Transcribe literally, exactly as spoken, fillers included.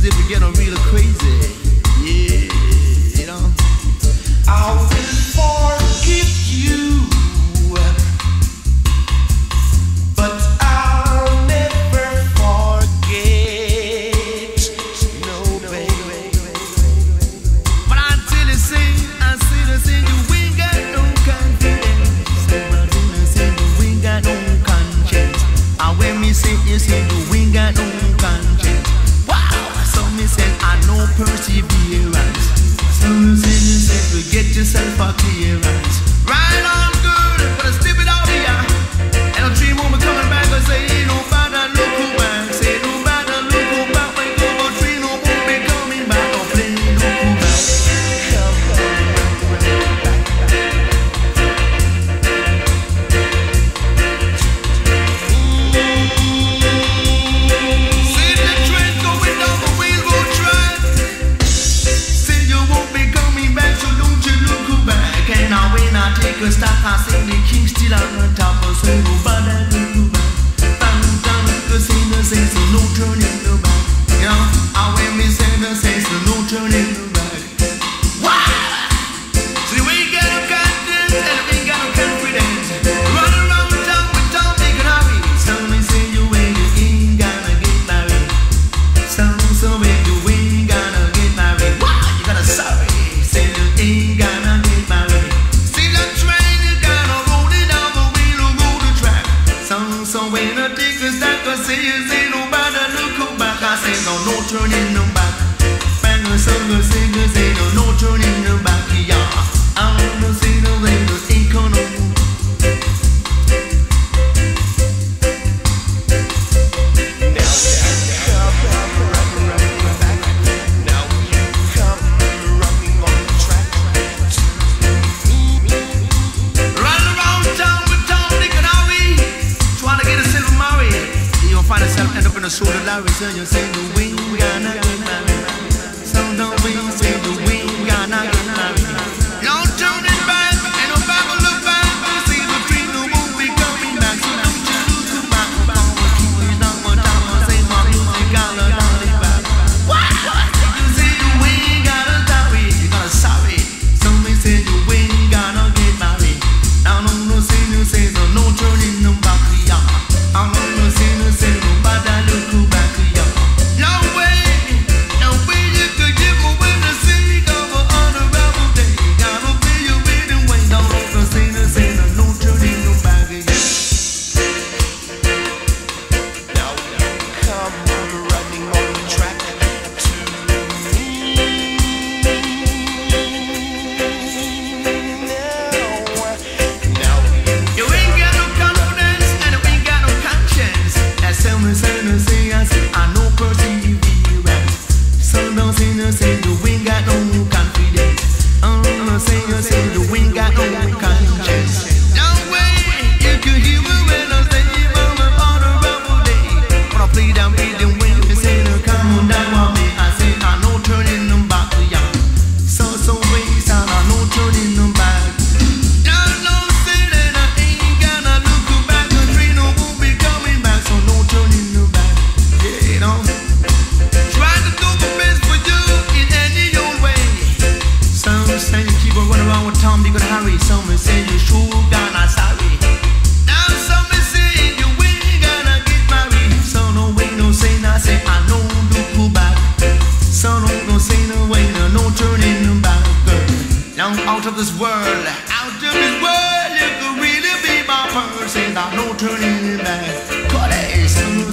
if we get really crazy. Yeah, you know. I will forgive you, but I'll never forget. No, baby. But until you say, I say, I say, you ain't got no confidence. But when I say you ain't got no conscience, and when me say, you say you ain't got no conscience. Wow, so me said I know perseverance. So you say, you say, forget yourself a clearance. Right on, good, but I slip it out here. And a dream woman coming back and say, ain't nobody look who back. Say nobody look who back. When you go dream, no more be coming back. Don't play look who back. See the train going down the railroad track. Say you won't be coming back, so don't you look back. And now when I take a stop, I say the king still on top. I say nobody look back. Bang, bang, the singer says so no turning no back. You know, I when me say the say so no turning no back. Wow! See we ain't got no confidence and we ain't got no confidence. Run around the town with Tom, Dick and Harry. Some me say you ain't, you ain't gonna get married. Some so if you ain't gonna get married. Wow! You gotta sorry. Say you ain't gonna get married. See the train, you gotta roll it down the wheel or go the track. Some so when I take a stop, I say you say nobody look back. I say no, no turning no back. Bang a song, a singer say no, no turning no back. Yeah, I wanna see the way the ink on the moon. Now you come running back. Now you come running on the track. Run around town with Tom, Dick and Harry, trying to get a silver married. You gonna find yourself end up in a shoulder Larry. So you say the we gonna get married. So don't we say the we gonna get married. No turning back, ain't no back or look back. You see the dream, the won't be coming back. So don't you look back. Keep it down, one time, say my music gotta down it back. What? You say the we gotta sorry, you gotta sorry. Somebody say the we gonna get married. I don't know, say no, say no, no turning no back, yeah. I don't know, say no, say no, but I look back, yeah. No way, no way you could give me when the sea cover on the rebel day. Gotta be you waiting, wait, don't know, say no, say no, no turning no back, yeah. Now you come running on the track to me. Now, now You ain't got no confidence and you ain't got no conscience. That's how me say no, say I say I know perseverance. So don't say no, say you ain't got no confidence. Oh, no, say no, say you ain't got no conscience. No way you could hear me when I say I'm on a rebel day. When I play down beating when you say no, come on down on me. I say I know turning them back, yeah. So so ways and I know turning them back. No, no, say that I ain't gonna look back. The train won't be coming back, so no turning them back. Yeah, you know. Try to do the best for you in any old way. Some say you keep on running around with Tom, Dick and Harry. Some say you sure gonna sorry. Now some say you ain't gonna get married. So no way, no say, no say I know look back. So no, no say no way, no, no turning them back. Now out of this world, out of this world, you could really be my person. Now no turning back. Cause there's